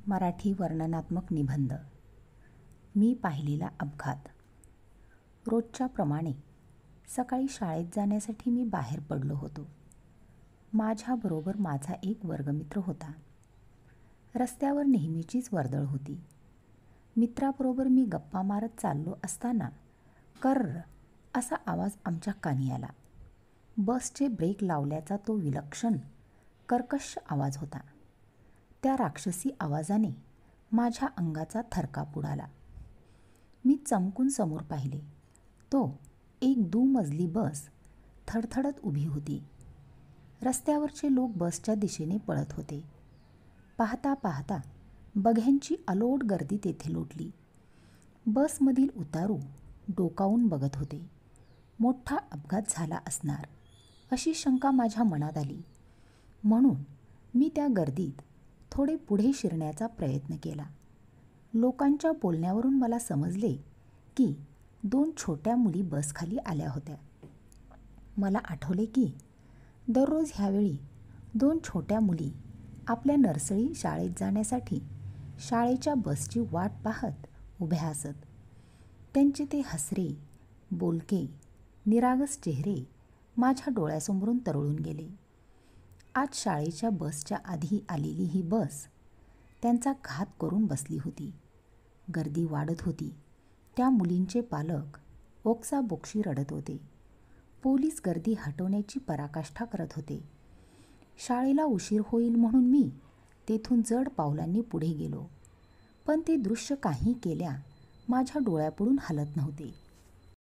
मराठी वर्णनात्मक निबंध. मी पाहिलेला अपघात. रोजच्या प्रमाणे सकाळी शाळेत जाण्यासाठी मी बाहेर पडलो होतो. माझ्याबरोबर माझा एक वर्गमित्र होता. रस्त्यावर नेहमीचीच वर्दळ होती. मित्राबरोबर मी गप्पा मारत चाललो असताना कर्र असा आवाज आमच्या कानी आला. बसचे ब्रेक लावल्याचा तो विलक्षण कर्कश आवाज होता. त्या राक्षसी आवाजाने माझ्या अंगाचा थरकाप उडाला. मी चमकून समोर पाहिले. तो एक दुमजली बस थडथडत उभी होती. रस्त्यावरचे लोक बसच्या दिशेने पळत होते. पाहता पाहता बघ्यांची अलोट गर्दी तेथे लोटली. बसमधील उतारू डोकावून बघत होते. मोठा अपघात झाला असणार अशी शंका माझ्या मनात आली. म्हणून मी त्या गर्दीत थोडे पुढे शिरण्याचा प्रयत्न केला. लोकांच्या बोलण्यावरून मला समजले की 2 छोट्या मुली बसखाली आल्या होत्या. मला आठवले की दररोज ह्यावेळी 2 छोट्या मुली आपल्या नर्सरी शाळेत जाण्यासाठी शाळेच्या बसची वाट पाहत उभ्या असत. त्यांचे ते हसरे, बोलके, निरागस चेहरे माझ्या डोळ्यासमोरून तरळून गेले. आज शाळेच्या बसच्या आधी आलेली ही बस त्यांचा घात करून बसली होती. गर्दी वाढत होती. त्या मुलींचे पालक ओक्साबोक्शी रडत होते. पोलीस गर्दी हटवण्याची पराकाष्ठा करत होते. शाळेला उशीर होईल म्हणून मी तेथून जड पावलांनी पुढे गेलो. पण ते दृश्य काही केल्या माझ्या डोळ्यापुढून हलत नव्हते.